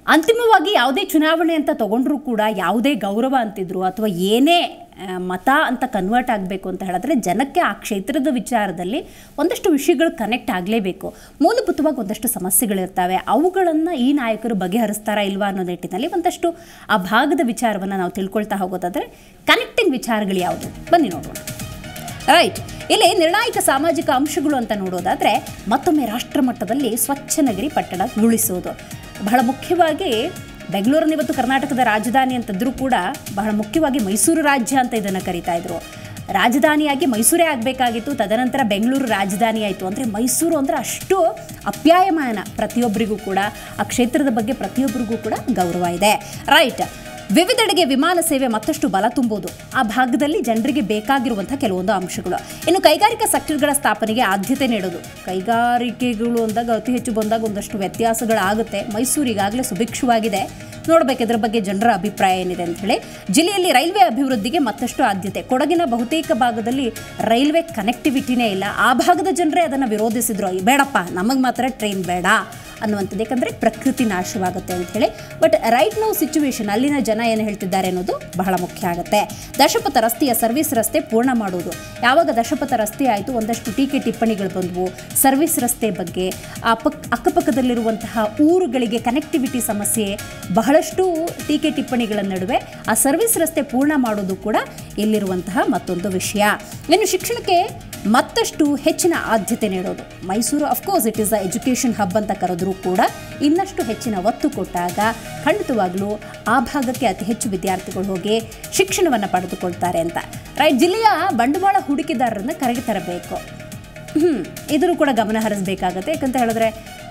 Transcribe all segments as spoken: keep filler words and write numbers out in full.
ಅಂತಿಮವಾಗಿ ಯಾವುದೇ ಚುನಾವಣೆ ಅಂತ ತಗೊಂಡ್ರೂ ಕೂಡ ಯಾವುದೇ ಗೌರವ ಅಂತಿದ್ರು ಅಥವಾ ಏನೇ ಮತ ಅಂತ ಕನ್ವರ್ಟ್ ಆಗಬೇಕು ಅಂತ ಹೇಳಿದ್ರೆ ಜನಕ್ಕೆ ಆ ಕ್ಷೇತ್ರದ ವಿಚಾರದಲ್ಲಿ ಒಂದಷ್ಟು ವಿಷಯಗಳು ಕನೆಕ್ಟ್ ಆಗಲೇಬೇಕು. ಮೂಲಭೂತವಾಗಿ ಒಂದಷ್ಟು ಸಮಸ್ಯೆಗಳಿರ್ತವೆ, ಅವುಗಳನ್ನು ಈ ನಾಯಕರು ಬಗೆಹರಿಸ್ತಾರಾ ಇಲ್ವಾ ಅನ್ನೋ ನಿಟ್ಟಿನಲ್ಲಿ ಒಂದಷ್ಟು ಆ ಭಾಗದ ವಿಚಾರವನ್ನು ನಾವು ತಿಳ್ಕೊಳ್ತಾ ಹೋಗೋದಾದರೆ ಕನೆಕ್ಟಿಂಗ್ ವಿಚಾರಗಳು ಯಾವುದು ಬನ್ನಿ ನೋಡೋಣ. ರೈಟ್, ಇಲ್ಲಿ ನಿರ್ಣಾಯಕ ಸಾಮಾಜಿಕ ಅಂಶಗಳು ಅಂತ ನೋಡೋದಾದರೆ ಮತ್ತೊಮ್ಮೆ ರಾಷ್ಟ್ರ ಮಟ್ಟದಲ್ಲಿ ಸ್ವಚ್ಛ ನಗರಿ ಪಟ್ಟಣ ಉಳಿಸೋದು ಬಹಳ ಮುಖ್ಯವಾಗಿ. ಬೆಂಗಳೂರನ್ನು ಇವತ್ತು ಕರ್ನಾಟಕದ ರಾಜಧಾನಿ ಅಂತಂದ್ರೂ ಕೂಡ ಬಹಳ ಮುಖ್ಯವಾಗಿ ಮೈಸೂರು ರಾಜ್ಯ ಅಂತ ಇದನ್ನು ಕರೀತಾ ಇದ್ರು. ರಾಜಧಾನಿಯಾಗಿ ಮೈಸೂರೇ ಆಗಬೇಕಾಗಿತ್ತು, ತದನಂತರ ಬೆಂಗಳೂರು ರಾಜಧಾನಿ ಆಯಿತು. ಅಂದರೆ ಮೈಸೂರು ಅಂದರೆ ಅಷ್ಟು ಅಪ್ಯಾಯಮಾನ ಪ್ರತಿಯೊಬ್ಬರಿಗೂ ಕೂಡ, ಆ ಕ್ಷೇತ್ರದ ಬಗ್ಗೆ ಪ್ರತಿಯೊಬ್ಬರಿಗೂ ಕೂಡ ಗೌರವ ಇದೆ. ರೈಟ್, ವಿವಿಧೆಡೆಗೆ ವಿಮಾನ ಸೇವೆ ಮತ್ತಷ್ಟು ಬಲ ತುಂಬುವುದು ಆ ಭಾಗದಲ್ಲಿ ಜನರಿಗೆ ಬೇಕಾಗಿರುವಂಥ ಕೆಲವೊಂದು ಅಂಶಗಳು. ಇನ್ನು ಕೈಗಾರಿಕಾ ಸೆಕ್ಟರ್ಗಳ ಸ್ಥಾಪನೆಗೆ ಆದ್ಯತೆ ನೀಡೋದು. ಕೈಗಾರಿಕೆಗಳು ಅಂದಾಗ ಅತಿ ಹೆಚ್ಚು ಬಂದಾಗ ಒಂದಷ್ಟು ವ್ಯತ್ಯಾಸಗಳಾಗುತ್ತೆ. ಮೈಸೂರು ಈಗಾಗಲೇ ಸುಭಿಕ್ಷವಾಗಿದೆ, ನೋಡಬೇಕು ಇದರ ಬಗ್ಗೆ ಜನರ ಅಭಿಪ್ರಾಯ ಏನಿದೆ ಅಂತ ಹೇಳಿ. ಜಿಲ್ಲೆಯಲ್ಲಿ ರೈಲ್ವೆ ಅಭಿವೃದ್ಧಿಗೆ ಮತ್ತಷ್ಟು ಆದ್ಯತೆ. ಕೊಡಗಿನ ಬಹುತೇಕ ಭಾಗದಲ್ಲಿ ರೈಲ್ವೆ ಕನೆಕ್ಟಿವಿಟಿನೇ ಇಲ್ಲ. ಆ ಭಾಗದ ಜನರೇ ಅದನ್ನು ವಿರೋಧಿಸಿದ್ರು, ಬೇಡಪ್ಪ ನಮಗೆ ಮಾತ್ರ ಟ್ರೈನ್ ಬೇಡ ಅನ್ನುವಂಥದ್ದು, ಯಾಕಂದರೆ ಪ್ರಕೃತಿ ನಾಶವಾಗುತ್ತೆ ಅಂತ ಹೇಳಿ. ಬಟ್ ರೈಟ್ ನೌ ಸಿಚುವೇಶನ್ ಅಲ್ಲಿನ ಜನ ಏನು ಹೇಳ್ತಿದ್ದಾರೆ ಅನ್ನೋದು ಬಹಳ ಮುಖ್ಯ ಆಗುತ್ತೆ. ದಶಪಥ ರಸ್ತೆಯ ಸರ್ವಿಸ್ ರಸ್ತೆ ಪೂರ್ಣ ಮಾಡುವುದು. ಯಾವಾಗ ದಶಪಥ ರಸ್ತೆ ಆಯಿತು ಒಂದಷ್ಟು ಟೀಕೆ ಟಿಪ್ಪಣಿಗಳು ಬಂದವು ಸರ್ವಿಸ್ ರಸ್ತೆ ಬಗ್ಗೆ. ಆ ಪಕ್ ಅಕ್ಕಪಕ್ಕದಲ್ಲಿರುವಂತಹ ಊರುಗಳಿಗೆ ಕನೆಕ್ಟಿವಿಟಿ ಸಮಸ್ಯೆ, ಬಹಳಷ್ಟು ಟೀಕೆ ಟಿಪ್ಪಣಿಗಳ ನಡುವೆ ಆ ಸರ್ವಿಸ್ ರಸ್ತೆ ಪೂರ್ಣ ಮಾಡೋದು ಕೂಡ ಇಲ್ಲಿರುವಂತಹ ಮತ್ತೊಂದು ವಿಷಯ. ಇನ್ನು ಶಿಕ್ಷಣಕ್ಕೆ ಮತ್ತಷ್ಟು ಹೆಚ್ಚಿನ ಆದ್ಯತೆ ನೀಡೋದು. Mysuru of course it is a education hub ಅಂತ ಕರೆದರೂ ಕೂಡ ಇನ್ನಷ್ಟು ಹೆಚ್ಚಿನ ಒತ್ತು ಕೊಟ್ಟಾಗ ಖಂಡಿತವಾಗ್ಲೂ ಆ ಭಾಗಕ್ಕೆ ಅತಿ ಹೆಚ್ಚು ವಿದ್ಯಾರ್ಥಿಗಳು ಹೋಗಿ ಶಿಕ್ಷಣವನ್ನು ಪಡೆದುಕೊಳ್ತಾರೆ ಅಂತ. ರೈಟ್, ಜಿಲ್ಲೆಯ ಬಂಡವಾಳ ಹೂಡಿಕೆದಾರರನ್ನು ಕರೆಗೆ ತರಬೇಕು. ಹ್ಞೂ ಇದನ್ನು ಕೂಡ ಗಮನ ಹರಿಸಬೇಕಾಗತ್ತೆ. ಯಾಕಂತ ಹೇಳಿದ್ರೆ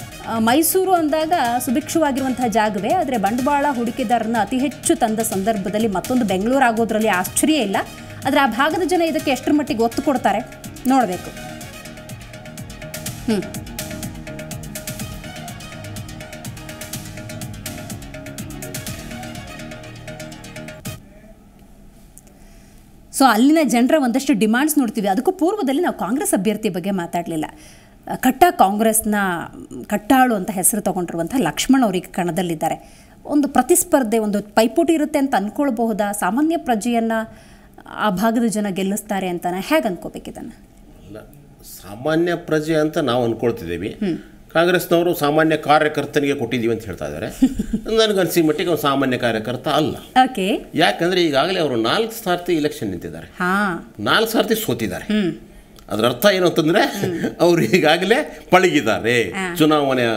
ಮೈಸೂರು ಅಂದಾಗ ಸುಭಿಕ್ಷವಾಗಿರುವಂತಹ ಜಾಗವೇ, ಆದರೆ ಬಂಡವಾಳ ಹೂಡಿಕೆದಾರರನ್ನು ಅತಿ ಹೆಚ್ಚು ತಂದ ಸಂದರ್ಭದಲ್ಲಿ ಮತ್ತೊಂದು ಬೆಂಗಳೂರು ಆಗೋದ್ರಲ್ಲಿ ಆಶ್ಚರ್ಯ ಇಲ್ಲ. ಆದರೆ ಆ ಭಾಗದ ಜನ ಇದಕ್ಕೆ ಎಷ್ಟರ ಮಟ್ಟಿಗೆ ಒತ್ತು ಕೊಡ್ತಾರೆ ನೋಡಬೇಕು. ಹ್ಞೂ ಸೊ ಅಲ್ಲಿನ ಜನರ ಒಂದಷ್ಟು ಡಿಮಾಂಡ್ಸ್ ನೋಡ್ತೀವಿ. ಅದಕ್ಕೂ ಪೂರ್ವದಲ್ಲಿ ನಾವು ಕಾಂಗ್ರೆಸ್ ಅಭ್ಯರ್ಥಿ ಬಗ್ಗೆ ಮಾತಾಡಲಿಲ್ಲ. ಕಟ್ಟ ಕಾಂಗ್ರೆಸ್ನ ಕಟ್ಟಾಳು ಅಂತ ಹೆಸರು ತಗೊಂಡಿರುವಂಥ ಲಕ್ಷ್ಮಣ್ ಅವರಿಗೆ ಕಣದಲ್ಲಿದ್ದಾರೆ. ಒಂದು ಪ್ರತಿಸ್ಪರ್ಧೆ, ಒಂದು ಪೈಪೋಟಿ ಇರುತ್ತೆ ಅಂತ ಅಂದ್ಕೊಳ್ಬಹುದಾ? ಸಾಮಾನ್ಯ ಪ್ರಜೆಯನ್ನು ಆ ಭಾಗದ ಜನ ಗೆಲ್ಲಿಸ್ತಾರೆ ಅಂತಾನೆ ಹೇಗೆ ಅನ್ಕೋಬೇಕು ಇದನ್ನು? ಸಾಮಾನ್ಯ ಪ್ರಜೆ ಅಂತ ನಾವು ಅಂದ್ಕೊಳ್ತಿದ್ದೀವಿ. ಕಾಂಗ್ರೆಸ್ನವರು ಸಾಮಾನ್ಯ ಕಾರ್ಯಕರ್ತನಿಗೆ ಕೊಟ್ಟಿದ್ದೀವಿ ಅಂತ ಹೇಳ್ತಾ ಇದ್ದಾರೆ. ನನಗನ್ಸಿ ಮಟ್ಟಿಗೆ ಅವ್ರು ಸಾಮಾನ್ಯ ಕಾರ್ಯಕರ್ತ ಅಲ್ಲ. ಓಕೆ, ಯಾಕಂದರೆ ಈಗಾಗಲೇ ಅವರು ನಾಲ್ಕು ಸಾರ್ತಿ ಇಲೆಕ್ಷನ್ ನಿಂತಿದ್ದಾರೆ, ನಾಲ್ಕು ಸಾರ್ತಿ ಸೋತಿದ್ದಾರೆ. ಅದರ ಅರ್ಥ ಏನು ಅಂತಂದ್ರೆ ಅವರು ಈಗಾಗಲೇ ಪಳಗಿದ್ದಾರೆ, ಚುನಾವಣೆಯ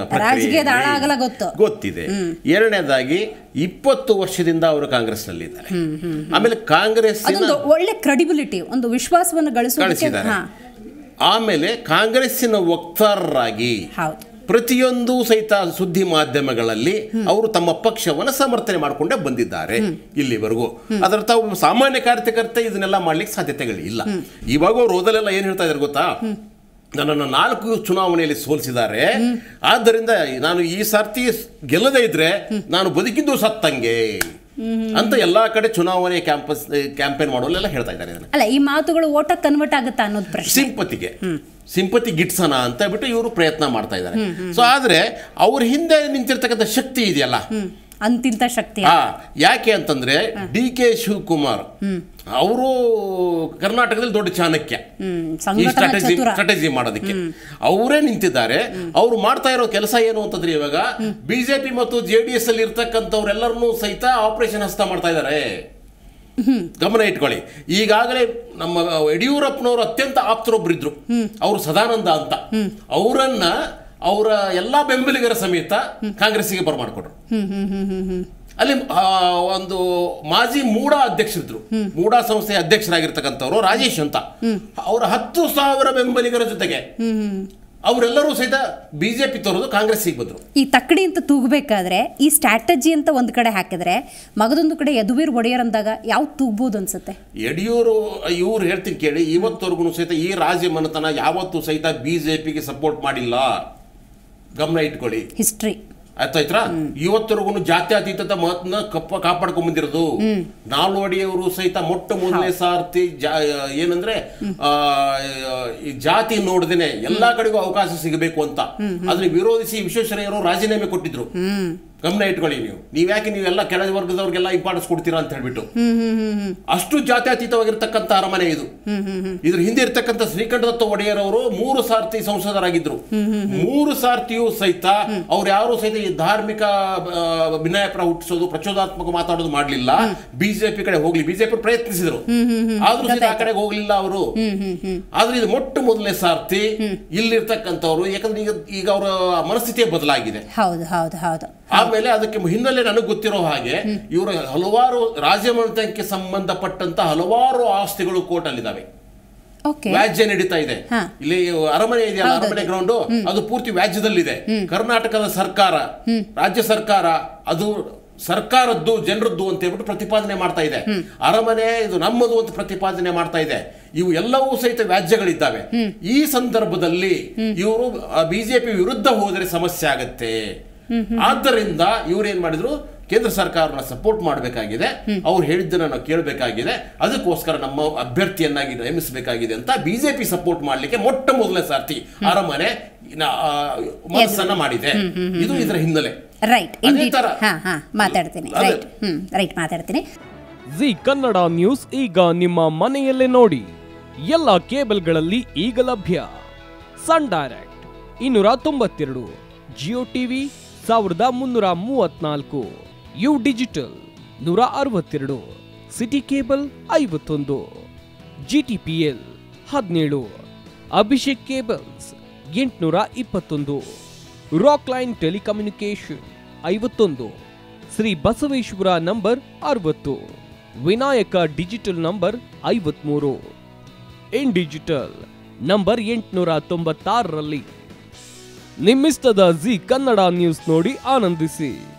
ಗೊತ್ತಿದೆ. ಎರಡನೇದಾಗಿ ಇಪ್ಪತ್ತು ವರ್ಷದಿಂದ ಅವರು ಕಾಂಗ್ರೆಸ್ನಲ್ಲಿದ್ದಾರೆ. ಆಮೇಲೆ ಕಾಂಗ್ರೆಸ್ ಒಳ್ಳೆ ಕ್ರೆಡಿಬಿಲಿಟಿ, ಒಂದು ವಿಶ್ವಾಸವನ್ನು ಗಳಿಸಿದ್ದಾರೆ. ಆಮೇಲೆ ಕಾಂಗ್ರೆಸ್ಸಿನ ವಕ್ತಾರರಾಗಿ ಪ್ರತಿಯೊಂದು ಸಹಿತ ಸುದ್ದಿ ಮಾಧ್ಯಮಗಳಲ್ಲಿ ಅವರು ತಮ್ಮ ಪಕ್ಷವನ್ನು ಸಮರ್ಥನೆ ಮಾಡಿಕೊಂಡೇ ಬಂದಿದ್ದಾರೆ ಇಲ್ಲಿವರೆಗೂ. ಅದರ್ಥ ಒಬ್ಬ ಸಾಮಾನ್ಯ ಕಾರ್ಯಕರ್ತ ಇದನ್ನೆಲ್ಲ ಮಾಡ್ಲಿಕ್ಕೆ ಸಾಧ್ಯತೆಗಳಿಲ್ಲ. ಇವಾಗ ಅವ್ರು ಓದಲೆಲ್ಲ ಏನ್ ಹೇಳ್ತಾ ಇದ್ದಾರೆ ಗೊತ್ತಾ? ನನ್ನನ್ನು ನಾಲ್ಕು ಚುನಾವಣೆಯಲ್ಲಿ ಸೋಲಿಸಿದ್ದಾರೆ, ಆದ್ದರಿಂದ ನಾನು ಈ ಸರ್ತಿ ಗೆಲ್ಲದೇ ಇದ್ರೆ ನಾನು ಬದುಕಿದ್ದು ಸತ್ತಂಗೆ ಅಂತ ಎಲ್ಲಾ ಕಡೆ ಚುನಾವಣೆ ಕ್ಯಾಂಪಸ್ ಕ್ಯಾಂಪೇನ್ ಮಾಡೋಲ್ಲ ಹೇಳ್ತಾ ಇದ್ದಾರೆ. ಅಲ್ಲ, ಈ ಮಾತುಗಳು ಓಟ ಕನ್ವರ್ಟ್ ಆಗುತ್ತಾ ಅನ್ನೋದು ಪ್ರಶ್ನೆ. ಸಿಂಪತಿಗೆ ಸಿಂಪತಿ ಗಿಟ್ಸನ ಅಂತ ಬಿಟ್ಟು ಇವರು ಪ್ರಯತ್ನ ಮಾಡ್ತಾ ಇದ್ದಾರೆ. ಸೊ ಆದ್ರೆ ಅವ್ರ ಹಿಂದೆ ನಿಂತಿರ್ತಕ್ಕಂಥ ಶಕ್ತಿ ಇದೆಯಲ್ಲ, ಅಂತಿಂತ ಶಕ್ತಿ. ಯಾಕೆ ಅಂತಂದ್ರೆ ಡಿ ಕೆ ಶಿವಕುಮಾರ್ ಅವರು ಕರ್ನಾಟಕದಲ್ಲಿ ದೊಡ್ಡ ಚಾಣಕ್ಯ, ಈ ಸ್ಟ್ರಾಟಜಿ ಸ್ಟ್ರಾಟಜಿ ಮಾಡೋದಕ್ಕೆ ಅವರೇ ನಿಂತಿದ್ದಾರೆ. ಅವರು ಮಾಡ್ತಾ ಇರೋ ಕೆಲಸ ಏನು ಅಂತಂದ್ರೆ ಇವಾಗ ಬಿಜೆಪಿ ಮತ್ತು ಜೆ ಡಿ ಎಸ್ ಅಲ್ಲಿ ಇರ್ತಕ್ಕಂಥವ್ರೆಲ್ಲರನ್ನೂ ಸಹಿತ ಆಪರೇಷನ್ ಹಸ್ತ ಮಾಡ್ತಾ ಇದ್ದಾರೆ. ಗಮನ ಇಟ್ಕೊಳ್ಳಿ, ಈಗಾಗಲೇ ನಮ್ಮ ಯಡಿಯೂರಪ್ಪನವರು ಅತ್ಯಂತ ಆಪ್ತರೊಬ್ಬರಿದ್ರು, ಅವರು ಸದಾನಂದ ಅಂತ. ಅವರನ್ನ ಅವರ ಎಲ್ಲಾ ಬೆಂಬಲಿಗರ ಸಮೇತ ಕಾಂಗ್ರೆಸ್ಸಿಗೆ ಬರಮಾಡ್ಕೊಟ್ರು. ಅಲ್ಲಿ ಒಂದು ಮಾಜಿ ಮೂಡಾ ಅಧ್ಯಕ್ಷರಿದ್ರು, ಮೂಡಾ ಸಂಸ್ಥೆಯ ಅಧ್ಯಕ್ಷರಾಗಿರ್ತಕ್ಕಂಥವ್ರು ರಾಜೇಶ್ ಅಂತ. ಅವರ ಹತ್ತು ಸಾವಿರ ಬೆಂಬಲಿಗರ ಜೊತೆಗೆ ಅವರೆಲ್ಲರೂ ಸಹಿತ ಬಿಜೆಪಿ ತೋರೋದು ಕಾಂಗ್ರೆಸ್ಸಿಗೆ ಬಂದರು. ಈ ತಕ್ಕಡಿ ಅಂತ ತೂಗಬೇಕಾದ್ರೆ ಈ ಸ್ಟ್ರಾಟಜಿ ಅಂತ ಒಂದು ಕಡೆ ಹಾಕಿದ್ರೆ ಮಗದೊಂದು ಕಡೆ ಯದುವೀರ್ ಒಡೆಯರ್ ಅಂದಾಗ ಯಾವ್ದು ತೂಗ್ಬೋದು ಅನ್ಸುತ್ತೆ? ಯಡಿಯೂರು ಇವ್ರು ಹೇಳ್ತೀನಿ ಕೇಳಿ, ಇವತ್ತವರೆಗೂ ಸಹಿತ ಈ ರಾಜ್ಯ ಮನತನ ಯಾವತ್ತೂ ಸಹಿತ ಬಿಜೆಪಿಗೆ ಸಪೋರ್ಟ್ ಮಾಡಿಲ್ಲ. ಗಮನ ಇಟ್ಕೊಳ್ಳಿ, ಹಿಸ್ಟ್ರಿ ಆಯ್ತಾಯ್ತಾ? ಇವತ್ತರೆಗೂ ಜಾತ್ಯತೀತದ ಮಹತ್ವನ ಕಪ್ಪ ಕಾಪಾಡ್ಕೊಂಡ್ ಬಂದಿರೋದು. ನಾಲ್ವಡಿಯವರು ಸಹಿತ ಮೊಟ್ಟ ಮೊದಲನೇ ಸಾರ್ತಿ ಏನಂದ್ರೆ ಈ ಜಾತಿ ನೋಡದೇನೆ ಎಲ್ಲಾ ಕಡೆಗೂ ಅವಕಾಶ ಸಿಗಬೇಕು ಅಂತ ಅದನ್ನ ವಿರೋಧಿಸಿ ವಿಶ್ವೇಶ್ವರಯ್ಯವರು ರಾಜೀನಾಮೆ ಕೊಟ್ಟಿದ್ರು. ಗಮನ ಇಟ್ಕೊಳ್ಳಿ ನೀವು ನೀವ್ಯಾಕೆ ನೀವೆಲ್ಲ ಕೆಳ ವರ್ಗದವ್ರಿಗೆಲ್ಲ ಇಂಪಾರ್ಟೆನ್ಸ್ ಕೊಡ್ತೀರಾ ಅಂತ ಹೇಳ್ಬಿಟ್ಟು. ಅಷ್ಟು ಜಾತ್ಯತೀತವಾಗಿರ್ತಕ್ಕಂಥ ಅರಮನೆ ಇದು. ಇದ್ರ ಹಿಂದೆ ಇರ್ತಕ್ಕಂಥ ಶ್ರೀಕಂಠದತ್ತ ಒಡೆಯರ್ ಅವರು ಮೂರು ಸಾರ್ತಿ ಸಂಸದರಾಗಿದ್ರು. ಮೂರು ಸಾರ್ತಿಯೂ ಸಹಿತ ಅವ್ರು ಯಾರು ಸಹಿತ ಈ ಧಾರ್ಮಿಕ ಭಿನ್ನಾಭಿಪ್ರಾಯ ಹುಟ್ಟಿಸೋದು, ಪ್ರಚೋದಾತ್ಮಕ ಮಾತಾಡೋದು ಮಾಡ್ಲಿಲ್ಲ. ಬಿಜೆಪಿ ಕಡೆ ಹೋಗ್ಲಿ, ಬಿಜೆಪಿ ಪ್ರಯತ್ನಿಸಿದ್ರು, ಆದ್ರೂ ಸಹಿತ ಆ ಕಡೆಗೆ ಹೋಗ್ಲಿಲ್ಲ ಅವರು. ಆದ್ರೆ ಇದು ಮೊಟ್ಟ ಮೊದಲನೇ ಸಾರ್ತಿ ಇಲ್ಲಿರ್ತಕ್ಕಂಥವ್ರು, ಯಾಕಂದ್ರೆ ಈಗ ಈಗ ಅವರ ಮನಸ್ಥಿತಿಯೇ ಬದಲಾಗಿದೆ. ಹೌದು ಹೌದು ಹೌದು. ಆಮೇಲೆ ಅದಕ್ಕೆ ಹಿನ್ನೆಲೆ ನನಗೆ ಗೊತ್ತಿರೋ ಹಾಗೆ ಇವರ ಹಲವಾರು ರಾಜಮನೆತನಕ್ಕೆ ಸಂಬಂಧಪಟ್ಟಂತ ಹಲವಾರು ಆಸ್ತಿಗಳು ಕೋರ್ಟಲ್ಲಿದ್ದಾವೆ. ವ್ಯಾಜ್ಯ ನಡೀತಾ ಇದೆ. ಇಲ್ಲಿ ಅರಮನೆ ಇದೆಯಲ್ಲ, ಅರಮನೆ ಗ್ರೌಂಡ್, ಅದು ಪೂರ್ತಿ ವ್ಯಾಜ್ಯದಲ್ಲಿದೆ. ಕರ್ನಾಟಕದ ಸರ್ಕಾರ, ರಾಜ್ಯ ಸರ್ಕಾರ ಅದು ಸರ್ಕಾರದ್ದು ಜನರದ್ದು ಅಂತ ಹೇಳ್ಬಿಟ್ಟು ಪ್ರತಿಪಾದನೆ ಮಾಡ್ತಾ ಇದೆ. ಅರಮನೆ ಇದು ನಮ್ಮದು ಅಂತ ಪ್ರತಿಪಾದನೆ ಮಾಡ್ತಾ ಇದೆ. ಇವು ಎಲ್ಲವೂ ಸಹಿತ ವ್ಯಾಜ್ಯಗಳಿದ್ದಾವೆ. ಈ ಸಂದರ್ಭದಲ್ಲಿ ಇವರು ಬಿಜೆಪಿ ವಿರುದ್ಧ ಹೋದರೆ ಸಮಸ್ಯೆ ಆಗತ್ತೆ. ಆದ್ದರಿಂದ ಇವ್ರೇನ್ ಮಾಡಿದ್ರು, ಕೇಂದ್ರ ಸರ್ಕಾರನ ಸಪೋರ್ಟ್ ಮಾಡಬೇಕಾಗಿದೆ, ಅವ್ರು ಹೇಳಿದ್ದನ್ನ ನಾವು ಕೇಳಬೇಕಾಗಿದೆ, ಅದಕ್ಕೋಸ್ಕರ ನಮ್ಮ ಅಭ್ಯರ್ಥಿಯನ್ನಾಗಿ ನೇಮಿಸಬೇಕಾಗಿದೆ ಅಂತ ಬಿಜೆಪಿ ಸಪೋರ್ಟ್ ಮಾಡ್ಲಿಕ್ಕೆ ಮೊಟ್ಟ ಮೊದಲನೇ ಸಾರ್ತಿ ಅರಮನೆ ಮನಸ್ಸನ್ನ ಮಾಡಿದೆ. ಇದು ಇದರ ಹಿನ್ನೆಲೆ. ರೈಟ್, ಮಾತಾಡ್ತೀನಿ ರೈಟ್ ರೈಟ್ ಮಾತಾಡ್ತೀನಿ. ಜಿ ಕನ್ನಡ ನ್ಯೂಸ್ ಈಗ ನಿಮ್ಮ ಮನೆಯಲ್ಲೇ ನೋಡಿ. ಎಲ್ಲ ಕೇಬಲ್ಗಳಲ್ಲಿ ಈಗ ಲಭ್ಯ. ಸನ್ ಡೈರೆಕ್ಟ್ ಇನ್ನೂರ ತೊಂಬತ್ತೆರಡು, ಜಿಯೋ ಟಿವಿ ಸಾವಿರದ ಮುನ್ನೂರ ಮೂವತ್ನಾಲ್ಕು, ಯು ಡಿಜಿಟಲ್ ನೂರ ಅರವತ್ತೆರಡು, ಸಿಟಿ ಕೇಬಲ್ ಐವತ್ತೊಂದು, ಜಿ ಟಿ ಪಿ ಎಲ್ ಹದಿನೇಳು, ಅಭಿಷೇಕ್ ಕೇಬಲ್ಸ್ ಎಂಟುನೂರ ಇಪ್ಪತ್ತೊಂದು, ರಾಕ್ ಲೈನ್ ಟೆಲಿಕಮ್ಯುನಿಕೇಶನ್ ಐವತ್ತೊಂದು, ಶ್ರೀ ಬಸವೇಶ್ವರ ನಂಬರ್ ಅರವತ್ತು, ವಿನಾಯಕ ಡಿಜಿಟಲ್ ನಂಬರ್ ಐವತ್ಮೂರು, ಇನ್ ಡಿಜಿಟಲ್ ನಂಬರ್ ಎಂಟುನೂರ ತೊಂಬತ್ತಾರರಲ್ಲಿ. ನಿಮ್ಮಿಸ್ತದ ಜಿ ಕನ್ನಡ ನ್ಯೂಸ್ ನೋಡಿ ಆನಂದಿಸಿ.